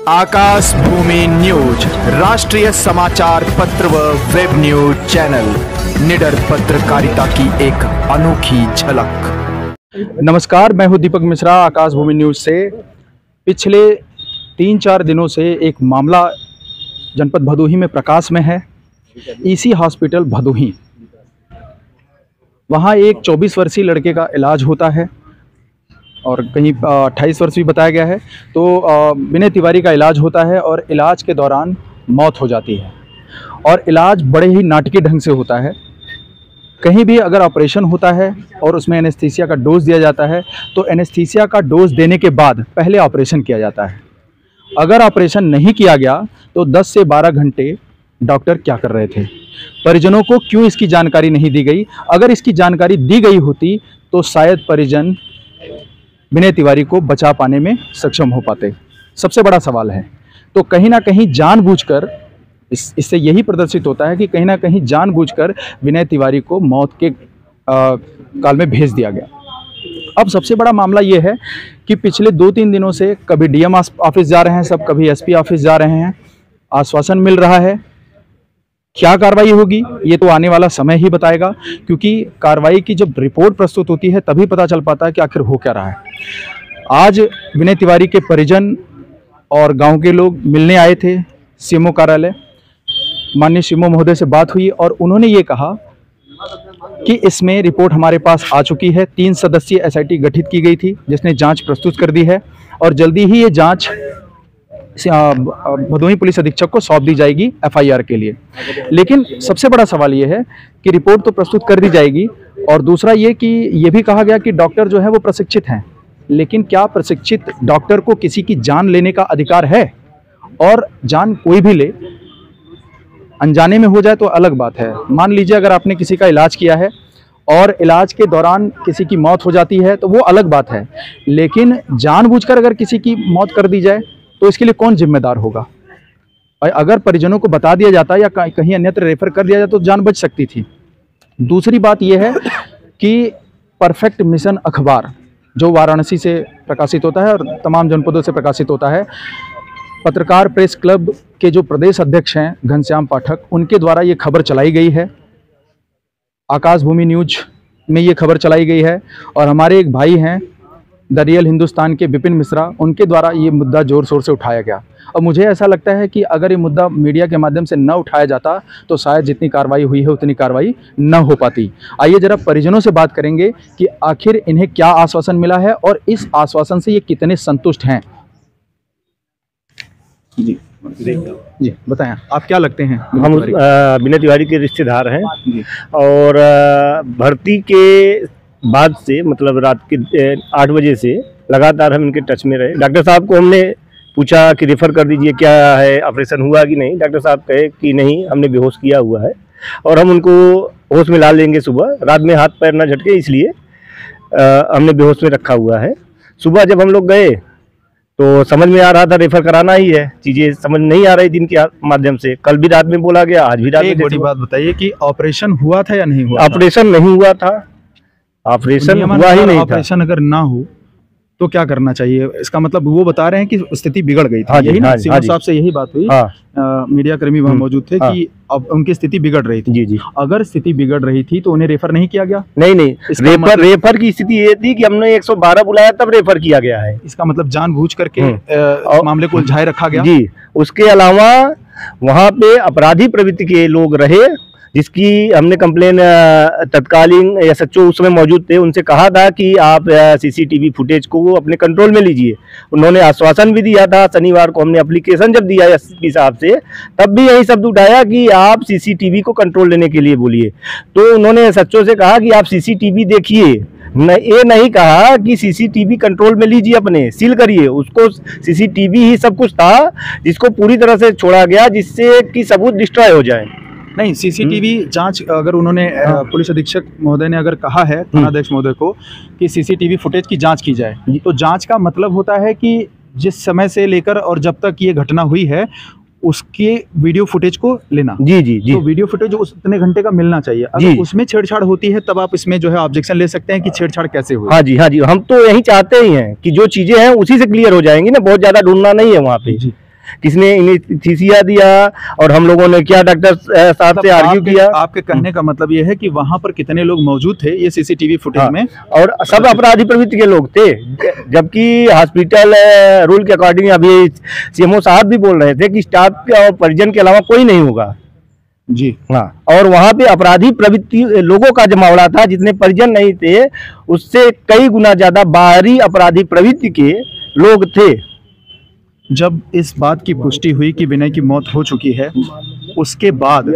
आकाश भूमि news राष्ट्रीय समाचार पत्र व वेब न्यूज चैनल निडर पत्रकारिता की एक अनोखी झलक। नमस्कार, मैं हूं दीपक मिश्रा आकाश भूमि न्यूज से। पिछले 3-4 दिनों से एक मामला जनपद भदोही में प्रकाश में है। ईसी हॉस्पिटल भदोही, वहां एक 24 वर्षीय लड़के का इलाज होता है और कहीं 28 वर्ष भी बताया गया है। तो विनय तिवारी का इलाज होता है और इलाज के दौरान मौत हो जाती है और इलाज बड़े ही नाटकीय ढंग से होता है। कहीं भी अगर ऑपरेशन होता है और उसमें एनेस्थीसिया का डोज दिया जाता है तो एनेस्थीसिया का डोज देने के बाद पहले ऑपरेशन किया जाता है। अगर ऑपरेशन नहीं किया गया तो 10 से 12 घंटे डॉक्टर क्या कर रहे थे, परिजनों को क्यों इसकी जानकारी नहीं दी गई? अगर इसकी जानकारी दी गई होती तो शायद परिजन विनय तिवारी को बचा पाने में सक्षम हो पाते। सबसे बड़ा सवाल है। तो कहीं ना कहीं जानबूझकर इससे यही प्रदर्शित होता है कि कहीं ना कहीं जानबूझकर विनय तिवारी को मौत के काल में भेज दिया गया। अब सबसे बड़ा मामला ये है कि पिछले 2-3 दिनों से कभी डीएम ऑफिस जा रहे हैं सब, कभी एसपी ऑफिस जा रहे हैं, आश्वासन मिल रहा है। क्या कार्रवाई होगी ये तो आने वाला समय ही बताएगा, क्योंकि कार्रवाई की जब रिपोर्ट प्रस्तुत होती है तभी पता चल पाता है कि आखिर हो क्या रहा है। आज विनय तिवारी के परिजन और गांव के लोग मिलने आए थे सीएमओ कार्यालय। माननीय सीएमओ महोदय से बात हुई और उन्होंने ये कहा कि इसमें रिपोर्ट हमारे पास आ चुकी है। 3 सदस्यीय एसआईटी गठित की गई थी जिसने जांच प्रस्तुत कर दी है और जल्दी ही ये जांच भदोही पुलिस अधीक्षक को सौंप दी जाएगी एफआईआर के लिए। लेकिन सबसे बड़ा सवाल ये है कि रिपोर्ट तो प्रस्तुत कर दी जाएगी और दूसरा ये कि ये भी कहा गया कि डॉक्टर जो है वो प्रशिक्षित हैं, लेकिन क्या प्रशिक्षित डॉक्टर को किसी की जान लेने का अधिकार है? और जान कोई भी ले, अनजाने में हो जाए तो अलग बात है। मान लीजिए अगर आपने किसी का इलाज किया है और इलाज के दौरान किसी की मौत हो जाती है तो वो अलग बात है, लेकिन जानबूझकर अगर किसी की मौत कर दी जाए तो इसके लिए कौन जिम्मेदार होगा? और अगर परिजनों को बता दिया जाता या कहीं अन्यत्र रेफर कर दिया जाए तो जान बच सकती थी। दूसरी बात यह है कि परफेक्ट मिशन अखबार जो वाराणसी से प्रकाशित होता है और तमाम जनपदों से प्रकाशित होता है, पत्रकार प्रेस क्लब के जो प्रदेश अध्यक्ष हैं घनश्याम पाठक, उनके द्वारा ये खबर चलाई गई है। आकाश भूमि न्यूज में ये खबर चलाई गई है और हमारे एक भाई हैं द रियल हिंदुस्तान के विपिन मिश्रा, उनके द्वारा ये मुद्दा जोर शोर से उठाया गया। और मुझे ऐसा लगता है कि अगर ये मुद्दा मीडिया के माध्यम से न उठाया जाता तो शायद जितनी कार्रवाई हुई है उतनी कार्रवाई न हो पाती। आइए जरा परिजनों से बात करेंगे कि आखिर इन्हें क्या आश्वासन मिला है और इस आश्वासन से ये कितने संतुष्ट हैं। जी बताएं, आप क्या लगते हैं? हम विनय तिवारी के रिश्तेदार हैं और भर्ती के बाद से मतलब रात के 8 बजे से लगातार हम इनके टच में रहे। डॉक्टर साहब को हमने पूछा कि रेफ़र कर दीजिए, क्या है ऑपरेशन हुआ कि नहीं। डॉक्टर साहब कहे कि नहीं, हमने बेहोश किया हुआ है और हम उनको होश में ला लेंगे सुबह, रात में हाथ पैर ना झटके इसलिए हमने बेहोश में रखा हुआ है। सुबह जब हम लोग गए तो समझ में आ रहा था रेफर कराना ही है, चीज़ें समझ नहीं आ रही दिन के माध्यम से। कल भी रात में बोला गया, आज भी रात में। एक बड़ी बात बताइए कि ऑपरेशन हुआ था या नहीं हुआ? ऑपरेशन नहीं हुआ था, ऑपरेशन हुआ ही नहीं था। ऑपरेशन अगर ना हो तो क्या करना चाहिए? इसका मतलब वो बता रहे हैं कि स्थिति बिगड़ गई थी। हाँ यही ना सीएम साहब से यही बात हुई। मीडिया कर्मी वहाँ मौजूद थे कि अब उनकी स्थिति बिगड़ रही थी। जी। अगर स्थिति बिगड़ रही थी तो उन्हें रेफर नहीं किया गया? नहीं, रेफर की स्थिति ये थी कि हमने 112 बुलाया तब रेफर किया गया है। इसका मतलब जानबूझ करके मामले को उलझाए रखा गया। जी, उसके अलावा वहाँ पे अपराधी प्रवृत्ति के लोग रहे जिसकी हमने कंप्लेन तत्कालीन एसएचओ उस समय मौजूद थे, उनसे कहा था कि आप सीसीटीवी फुटेज को अपने कंट्रोल में लीजिए। उन्होंने आश्वासन भी दिया था। शनिवार को हमने एप्लीकेशन जब दिया एसपी साहब से तब भी यही शब्द उठाया कि आप सीसीटीवी को कंट्रोल लेने के लिए बोलिए। तो उन्होंने एसएचओ से कहा कि आप सीसीटीवी देखिए, ये नहीं कहा कि सीसीटीवी कंट्रोल में लीजिए, अपने सील करिए उसको। सीसीटीवी ही सब कुछ था जिसको पूरी तरह से छोड़ा गया जिससे कि सबूत डिस्ट्रॉय हो जाए। नहीं, सीसीटीवी जांच अगर उन्होंने पुलिस अधीक्षक महोदय ने अगर कहा है थानाध्यक्ष महोदय को कि सीसीटीवी फुटेज की जांच की जाए, तो जांच का मतलब होता है कि जिस समय से लेकर और जब तक ये घटना हुई है उसके वीडियो फुटेज को लेना। जी जी जी। तो वीडियो फुटेज उतने घंटे का मिलना चाहिए। अगर उसमें छेड़छाड़ होती है तब आप इसमें जो है ऑब्जेक्शन ले सकते हैं कि छेड़छाड़ कैसे हुई। हाँ जी हाँ जी, हम तो यही चाहते ही हैं कि जो चीजें हैं उसी से क्लियर हो जाएंगी ना, बहुत ज्यादा ढूंढना नहीं है वहाँ पे। किसने इनेस्थीसिया दिया और हम लोगों ने क्या डॉक्टर साहब से आर्ग्यू किया। आपके कहने का मतलब ये है कि वहां पर कितने लोग मौजूद थे ये सीसीटीवी फुटेज में? और सब अपराधी प्रवृत्ति के लोग थे, जबकि हॉस्पिटल रूल के अकॉर्डिंग अभी सीएमओ साहब भी बोल रहे थे कि स्टाफ और परिजन के अलावा कोई नहीं होगा जी। हाँ, और वहाँ पे अपराधी प्रवृत्ति लोगों का जमावड़ा था, जितने परिजन नहीं थे उससे कई गुना ज्यादा बाहरी अपराधी प्रवृत्ति के लोग थे। जब इस बात की पुष्टि हुई कि विनय की मौत हो चुकी है, उसके बाद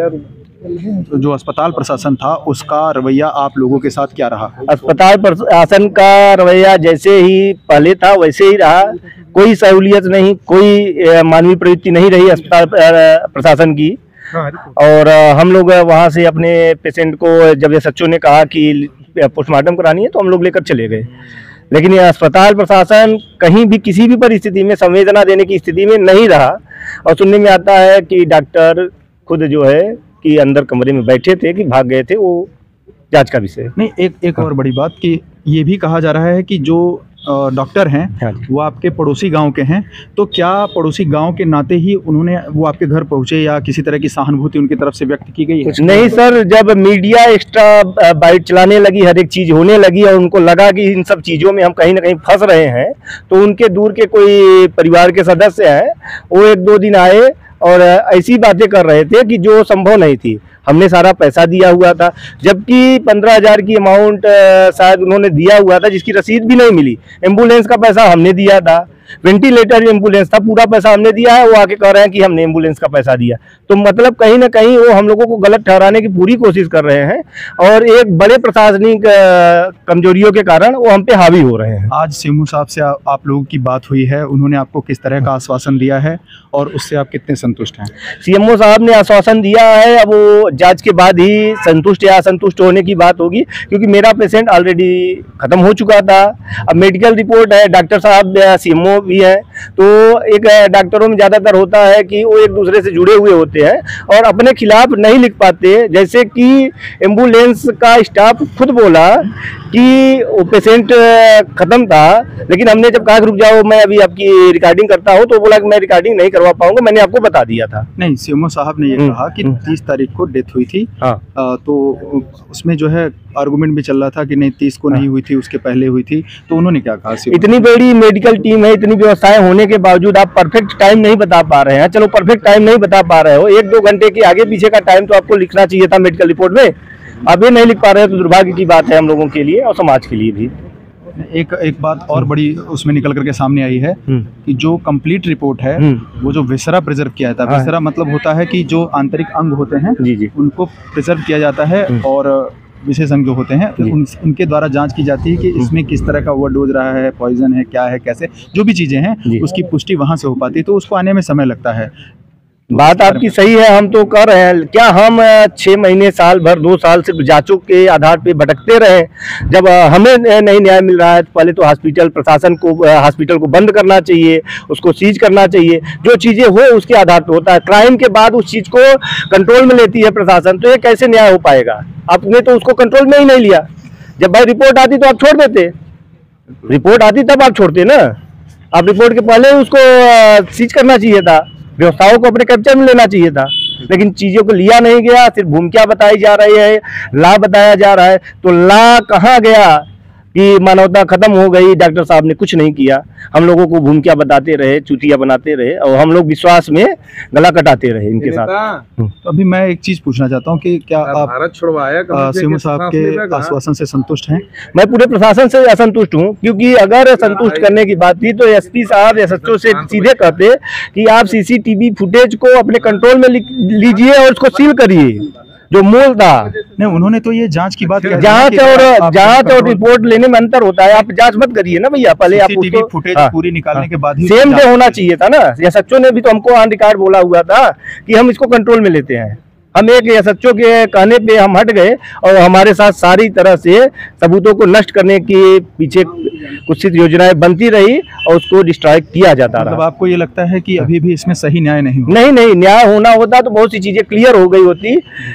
जो अस्पताल प्रशासन था उसका रवैया आप लोगों के साथ क्या रहा? अस्पताल प्रशासन का रवैया जैसे ही पहले था वैसे ही रहा। कोई सहूलियत नहीं, कोई मानवीय प्रवृत्ति नहीं रही अस्पताल प्रशासन की। और हम लोग वहाँ से अपने पेशेंट को जब एसएचओ ने कहा कि पोस्टमार्टम करानी है तो हम लोग लेकर चले गए, लेकिन ये अस्पताल प्रशासन कहीं भी किसी भी परिस्थिति में संवेदना देने की स्थिति में नहीं रहा। और सुनने में आता है कि डॉक्टर खुद जो है कि अंदर कमरे में बैठे थे कि भाग गए थे, वो जांच का विषय नहीं। एक और बड़ी बात कि ये भी कहा जा रहा है कि जो डॉक्टर हैं वो आपके पड़ोसी गांव के हैं, तो क्या पड़ोसी गांव के नाते ही वो आपके घर पहुंचे या किसी तरह की सहानुभूति उनकी तरफ से व्यक्त की गई है? नहीं सर, जब मीडिया एक्स्ट्रा बाइट चलाने लगी, हर एक चीज होने लगी और उनको लगा कि इन सब चीजों में हम कहीं ना कहीं फंस रहे हैं, तो उनके दूर के कोई परिवार के सदस्य हैं वो 1-2 दिन आए और ऐसी बातें कर रहे थे कि जो संभव नहीं थी। हमने सारा पैसा दिया हुआ था, जबकि 15,000 की अमाउंट शायद उन्होंने दिया हुआ था जिसकी रसीद भी नहीं मिली। एम्बुलेंस का पैसा हमने दिया था, वेंटिलेटर एम्बुलेंस था, पूरा पैसा हमने दिया है। वो आके कह रहे हैं कि हमने एम्बुलेंस का पैसा दिया, तो मतलब कहीं ना कहीं वो हम लोगों को गलत ठहराने की पूरी कोशिश कर रहे हैं और एक बड़े प्रशासनिक कमजोरियों के कारण वो हम पे हावी हो रहे हैं। आज सीएमओ साहब से आप लोगों की बात हुई है, उन्होंने आपको किस तरह का आश्वासन दिया है और उससे आप कितने संतुष्ट हैं? सीएमओ साहब ने आश्वासन दिया है, अब वो जांच के बाद ही संतुष्ट या असंतुष्ट होने की बात होगी, क्योंकि मेरा पेशेंट ऑलरेडी खत्म हो चुका था। अब मेडिकल रिपोर्ट है, डॉक्टर साहब सीएमओ भी है, तो एक डॉक्टरों में ज्यादातर होता है कि वो एक दूसरे से जुड़े हुए होते हैं और अपने खिलाफ नहीं लिख पाते। जैसे कि एम्बुलेंस का स्टाफ खुद बोला कि वो पेशेंट खत्म था, लेकिन हमने जब कहा रुक जाओ मैं अभी आपकी रिकॉर्डिंग करता हूँ, तो बोला कि मैं रिकॉर्डिंग नहीं करवा पाऊंगा, मैंने आपको बता दिया था। नहीं, सीएमओ साहब ने ये कहा कि 30 तारीख को डेथ हुई थी। तो उसमें जो है आर्गुमेंट भी चल रहा था कि नहीं 30 को नहीं हुई थी, उसके पहले हुई थी, तो उन्होंने क्या कहा? इतनी बड़ी मेडिकल टीम है, इतनी व्यवस्थाएं होने के बावजूद आप परफेक्ट टाइम नहीं बता पा रहे हैं। चलो परफेक्ट टाइम नहीं बता पा रहे हो, 1-2 घंटे के आगे पीछे का टाइम तो आपको लिखना चाहिए था मेडिकल रिपोर्ट में। अब ये नहीं लिख पा रहे हैं तो दुर्भाग्य की बात है हम लोगों के लिए और समाज के लिए भी। एक बात और बड़ी उसमें निकल करके सामने आई है कि जो कंप्लीट रिपोर्ट है वो जो विसरा प्रिजर्व किया जाता है, विसरा मतलब होता है कि जो आंतरिक अंग होते हैं उनको प्रिजर्व किया जाता है और विशेष अंग जो होते हैं उनके द्वारा जांच की जाती है कि इसमें किस तरह का ओवरडोज रहा है, पॉइजन है, क्या है, कैसे, जो भी चीजें हैं उसकी पुष्टि वहां से हो पाती है, तो उसको आने में समय लगता है। बात आपकी सही है, हम तो कर रहे हैं। क्या हम 6 महीने, साल भर, 2 साल सिर्फ जांचों के आधार पे भटकते रहे? जब हमें नहीं न्याय मिल रहा है तो पहले तो हॉस्पिटल प्रशासन को हॉस्पिटल को बंद करना चाहिए, उसको सीज करना चाहिए। जो चीजें हो उसके आधार पे होता है। क्राइम के बाद उस चीज को कंट्रोल में लेती है प्रशासन, तो ये कैसे न्याय हो पाएगा? आपने तो उसको कंट्रोल में ही नहीं लिया। जब भाई रिपोर्ट आती तो आप छोड़ देते, रिपोर्ट आती तब आप छोड़ते ना। आप रिपोर्ट के पहले उसको सीज करना चाहिए था, व्यवस्थाओं को अपने कैप्चर में लेना चाहिए था, लेकिन चीजों को लिया नहीं गया। सिर्फ भूमिका बताई जा रही है, ला बताया जा रहा है, तो ला कहाँ गया कि मानवता खत्म हो गई? डॉक्टर साहब ने कुछ नहीं किया, हम लोगों को भूमिका बताते रहे, चुतिया बनाते रहे और हम लोग विश्वास में गला कटाते रहे इनके साथ। तो अभी मैं एक चीज पूछना चाहता हूँ कि क्या आप भारत छुड़वाया सीएमओ साहब के आश्वासन से संतुष्ट हैं? मैं पूरे प्रशासन से असंतुष्ट हूँ, क्योंकि अगर संतुष्ट करने की बात थी तो एसपी साहब एसएचओ से सीधे कहते कि आप सीसीटीवी फुटेज को अपने कंट्रोल में लीजिए और उसको सील करिए, जो मूल था। नहीं, उन्होंने तो ये जांच की बात की। जांच और रिपोर्ट लेने में अंतर होता है। आप जांच मत करिए ना भैया, पहले आप उसको फुटेज पूरी निकालने के बाद ही सेम डे होना चाहिए था ना। एसएचओ ने भी तो हमको ऑन रिकॉर्ड बोला हुआ था कि हम इसको कंट्रोल में लेते हैं। हम एक एसएचओ के कहने पे हम हट गए और हमारे साथ सारी तरह से सबूतों को नष्ट करने के पीछे कुछ योजनाएं बनती रही और उसको डिस्ट्रॉय किया जाता रहा। मतलब आपको ये लगता है कि अभी भी इसमें सही न्याय नहीं हुआ? नहीं, न्याय होना होता तो बहुत सी चीजें क्लियर हो गई होती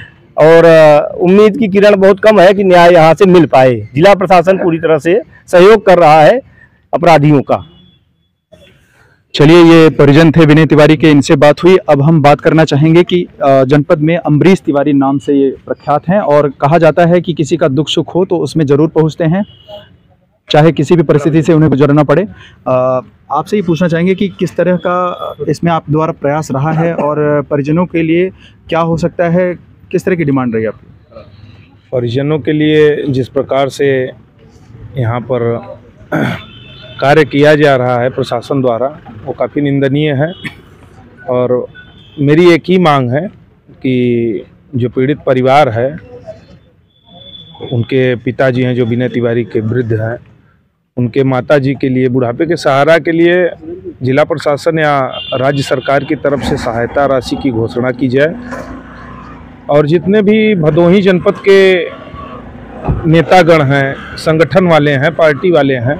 और उम्मीद की किरण बहुत कम है कि न्याय यहाँ से मिल पाए। जिला प्रशासन पूरी तरह से सहयोग कर रहा है अपराधियों का। चलिए, ये परिजन थे विनय तिवारी के, इनसे बात हुई। अब हम बात करना चाहेंगे कि जनपद में अम्बरीश तिवारी नाम से ये प्रख्यात हैं और कहा जाता है कि किसी का दुख सुख हो तो उसमें ज़रूर पहुंचते हैं, चाहे किसी भी परिस्थिति से उन्हें गुजरना पड़े। आपसे ये पूछना चाहेंगे कि किस तरह का इसमें आप द्वारा प्रयास रहा है और परिजनों के लिए क्या हो सकता है, किस तरह की डिमांड रही आपकी? परिजनों के लिए जिस प्रकार से यहाँ पर कार्य किया जा रहा है प्रशासन द्वारा, वो काफ़ी निंदनीय है। और मेरी एक ही मांग है कि जो पीड़ित परिवार है, उनके पिताजी हैं जो विनय तिवारी के वृद्ध हैं, उनके माताजी के लिए बुढ़ापे के सहारा के लिए जिला प्रशासन या राज्य सरकार की तरफ से सहायता राशि की घोषणा की जाए। और जितने भी भदोही जनपद के नेतागण हैं, संगठन वाले हैं, पार्टी वाले हैं,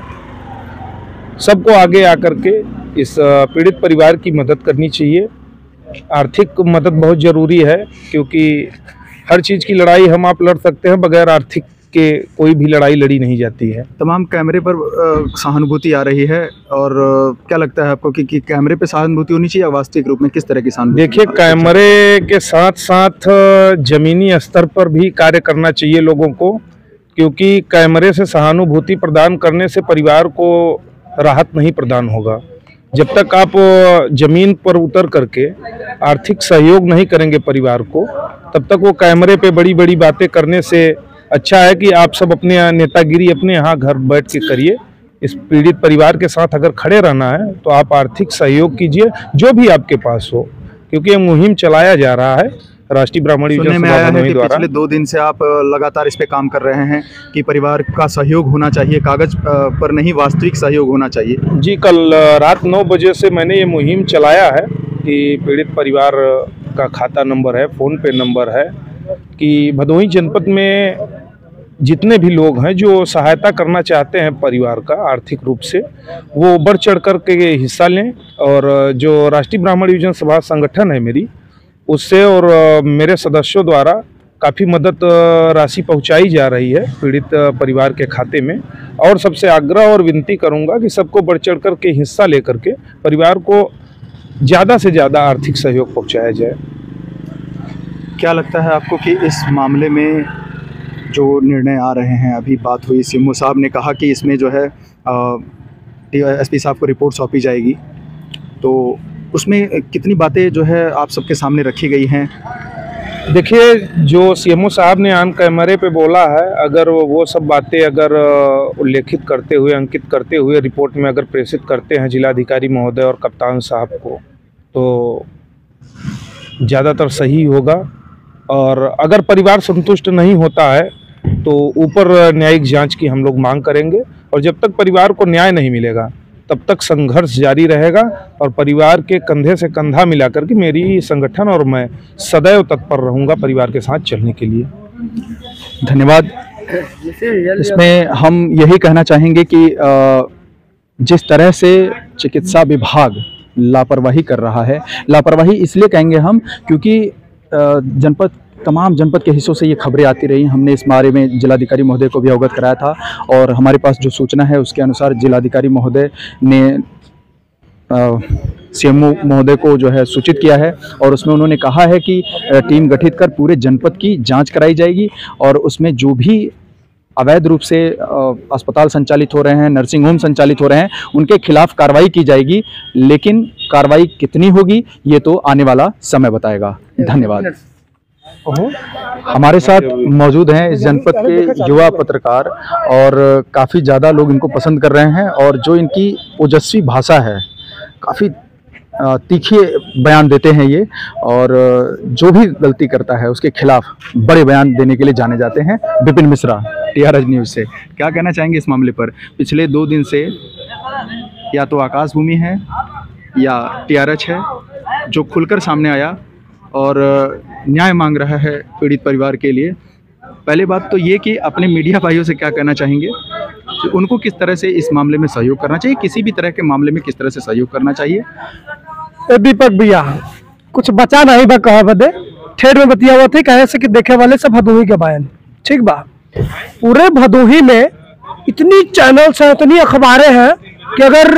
सबको आगे आकर के इस पीड़ित परिवार की मदद करनी चाहिए। आर्थिक मदद बहुत ज़रूरी है, क्योंकि हर चीज़ की लड़ाई हम आप लड़ सकते हैं, बगैर आर्थिक के कोई भी लड़ाई लड़ी नहीं जाती है। तमाम कैमरे पर सहानुभूति आ रही है, और क्या लगता है आपको कि कैमरे पे सहानुभूति होनी चाहिए या वास्तविक रूप में किस तरह की सहानुभूति? देखिए, कैमरे के साथ साथ ज़मीनी स्तर पर भी कार्य करना चाहिए लोगों को, क्योंकि कैमरे से सहानुभूति प्रदान करने से परिवार को राहत नहीं प्रदान होगा। जब तक आप ज़मीन पर उतर करके आर्थिक सहयोग नहीं करेंगे परिवार को, तब तक वो कैमरे पे बड़ी बड़ी बातें करने से अच्छा है कि आप सब अपने नेतागिरी अपने यहाँ घर बैठ के करिए। इस पीड़ित परिवार के साथ अगर खड़े रहना है तो आप आर्थिक सहयोग कीजिए, जो भी आपके पास हो, क्योंकि ये मुहिम चलाया जा रहा है राष्ट्रीय ब्राह्मण युवजन सभा भदोही द्वारा। पिछले 2 दिन से आप लगातार इस पे काम कर रहे हैं कि परिवार का सहयोग होना चाहिए, कागज पर नहीं वास्तविक सहयोग होना चाहिए। जी, कल रात 9 बजे से मैंने ये मुहिम चलाया है कि पीड़ित परिवार का खाता नंबर है, फ़ोन पे नंबर है, कि भदोही जनपद में जितने भी लोग हैं जो सहायता करना चाहते हैं परिवार का आर्थिक रूप से, वो बढ़ चढ़ कर के हिस्सा लें। और जो राष्ट्रीय ब्राह्मण युवजन सभा संगठन है मेरी, उससे और मेरे सदस्यों द्वारा काफ़ी मदद राशि पहुंचाई जा रही है पीड़ित परिवार के खाते में। और सबसे आग्रह और विनती करूंगा कि सबको बढ़ चढ़ कर के हिस्सा लेकर के परिवार को ज़्यादा से ज़्यादा आर्थिक सहयोग पहुंचाया जाए। क्या लगता है आपको कि इस मामले में जो निर्णय आ रहे हैं, अभी बात हुई, सीएमओ साहब ने कहा कि इसमें जो है एसपी साहब को रिपोर्ट सौंपी जाएगी, तो उसमें कितनी बातें जो है आप सबके सामने रखी गई हैं? देखिए, जो सीएमओ साहब ने ऑन कैमरे पे बोला है, अगर वो सब बातें अगर उल्लेखित करते हुए, अंकित करते हुए रिपोर्ट में अगर प्रेषित करते हैं जिलाधिकारी महोदय और कप्तान साहब को, तो ज़्यादातर सही होगा। और अगर परिवार संतुष्ट नहीं होता है तो ऊपर न्यायिक जांच की हम लोग मांग करेंगे। और जब तक परिवार को न्याय नहीं मिलेगा तब तक संघर्ष जारी रहेगा, और परिवार के कंधे से कंधा मिलाकर के मेरी संगठन और मैं सदैव तत्पर रहूंगा परिवार के साथ चलने के लिए। धन्यवाद। इसमें हम यही कहना चाहेंगे कि जिस तरह से चिकित्सा विभाग लापरवाही कर रहा है, लापरवाही इसलिए कहेंगे हम क्योंकि तमाम जनपद के हिस्सों से ये खबरें आती रही। हमने इस बारे में जिलाधिकारी महोदय को भी अवगत कराया था, और हमारे पास जो सूचना है उसके अनुसार जिलाधिकारी महोदय ने सीएमओ महोदय को जो है सूचित किया है, और उसमें उन्होंने कहा है कि टीम गठित कर पूरे जनपद की जांच कराई जाएगी, और उसमें जो भी अवैध रूप से अस्पताल संचालित हो रहे हैं, नर्सिंग होम संचालित हो रहे हैं, उनके खिलाफ कार्रवाई की जाएगी। लेकिन कार्रवाई कितनी होगी ये तो आने वाला समय बताएगा। धन्यवाद। हमारे साथ मौजूद हैं इस जनपद के युवा पत्रकार, और काफ़ी ज़्यादा लोग इनको पसंद कर रहे हैं, और जो इनकी ओजस्वी भाषा है, काफ़ी तीखे बयान देते हैं ये, और जो भी गलती करता है उसके खिलाफ बड़े बयान देने के लिए जाने जाते हैं। विपिन मिश्रा, TRH न्यूज़ से। क्या कहना चाहेंगे इस मामले पर? पिछले 2 दिन से या तो आकाशभूमि है या TRH है जो खुलकर सामने आया और न्याय मांग रहा है पीड़ित परिवार के लिए। पहले बात तो ये कि अपने मीडिया भाइयों से क्या कहना चाहेंगे कि उनको किस तरह से इस मामले में सहयोग करना चाहिए, किसी भी तरह के मामले में किस तरह से सहयोग करना चाहिए? दीपक भैया कुछ बचा नहीं बा कहा बदे ठेठ में बतिया हुआ थे, कहे से कि देखे वाले सब भदोही के बयान ठीक बा। पूरे भदोही में इतनी चैनल्स हैं, इतनी अखबारें हैं कि अगर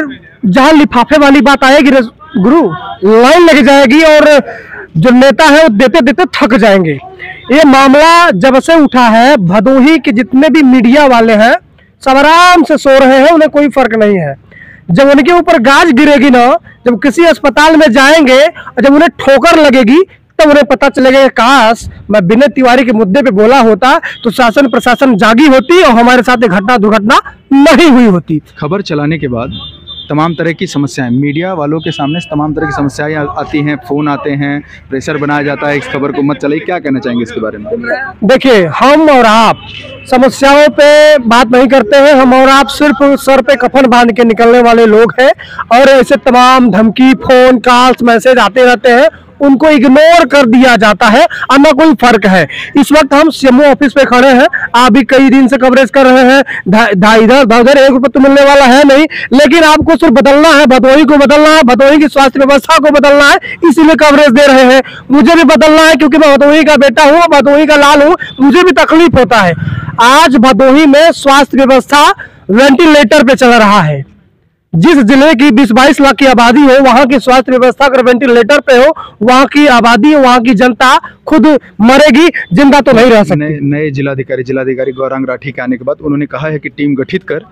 जहां लिफाफे वाली बात आएगी गुरु, लाइन लग जाएगी और जो नेता है वो देते देते थक जाएंगे। ये मामला जब से उठा है, भदोही के जितने भी मीडिया वाले हैं सब आराम से सो रहे हैं, उन्हें कोई फर्क नहीं है। जब उनके ऊपर गाज गिरेगी ना, जब किसी अस्पताल में जाएंगे और जब उन्हें ठोकर लगेगी तब उन्हें पता चलेगा काश मैं विनय तिवारी के मुद्दे पे बोला होता तो शासन प्रशासन जागी होती और हमारे साथ ये घटना दुर्घटना नहीं हुई होती। खबर चलाने के बाद तमाम तरह की समस्याएं मीडिया वालों के सामने तमाम तरह की समस्याएं आती हैं, फ़ोन आते हैं, प्रेशर बनाया जाता है इस खबर को मत चलाइए। क्या कहना चाहेंगे इसके बारे में? देखिए, हम और आप समस्याओं पे बात नहीं करते हैं, हम और आप सिर्फ सर पे कफन बांध के निकलने वाले लोग हैं और ऐसे तमाम धमकी, फोन कॉल्स, मैसेज आते रहते हैं, उनको इग्नोर कर दिया जाता है और ना कोई फर्क है। इस वक्त हम सीएमओ ऑफिस पे खड़े हैं, आप भी कई दिन से कवरेज कर रहे हैं, इधर उधर 1 रुपये तो मिलने वाला है नहीं, लेकिन आपको सिर्फ बदलना है, भदोही को बदलना है, भदोही की स्वास्थ्य व्यवस्था को बदलना है, इसीलिए कवरेज दे रहे हैं। मुझे भी बदलना है क्योंकि मैं भदोही का बेटा हूँ, भदोही का लाल हूँ, मुझे भी तकलीफ होता है। आज भदोही में स्वास्थ्य व्यवस्था वेंटिलेटर पे चल रहा है। जिस जिले की 20-22 लाख की आबादी हो, वहां की स्वास्थ्य व्यवस्था अगर वेंटिलेटर पे हो, वहां की आबादी, वहां की जनता खुद मरेगी, जिंदा तो नहीं रह सकती। नए जिलाधिकारी गौरांग राठी के आने के बाद उन्होंने कहा है कि टीम गठित कर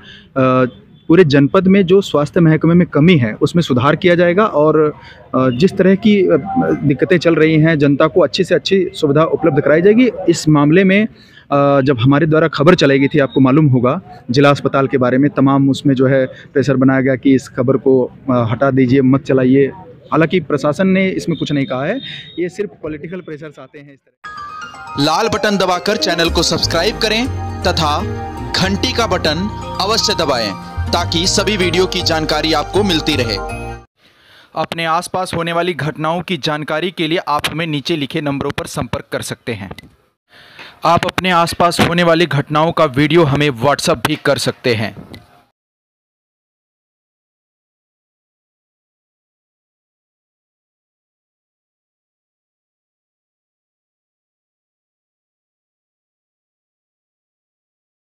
पूरे जनपद में जो स्वास्थ्य महकमे में कमी है उसमें सुधार किया जाएगा और जिस तरह की दिक्कतें चल रही हैं जनता को अच्छी से अच्छी सुविधा उपलब्ध कराई जाएगी। इस मामले में जब हमारे द्वारा खबर चलाई गई थी, आपको मालूम होगा, जिला अस्पताल के बारे में तमाम उसमें जो है प्रेशर बनाया गया कि इस खबर को हटा दीजिए, मत चलाइए। हालांकि प्रशासन ने इसमें कुछ नहीं कहा है, ये सिर्फ पॉलिटिकल प्रेशर्स आते हैं इस तरह। लाल बटन दबाकर चैनल को सब्सक्राइब करें तथा घंटी का बटन अवश्य दबाएं ताकि सभी वीडियो की जानकारी आपको मिलती रहे। अपने आसपास होने वाली घटनाओं की जानकारी के लिए आप हमें नीचे लिखे नंबरों पर संपर्क कर सकते हैं। आप अपने आसपास होने वाली घटनाओं का वीडियो हमें व्हाट्सएप भी कर सकते हैं।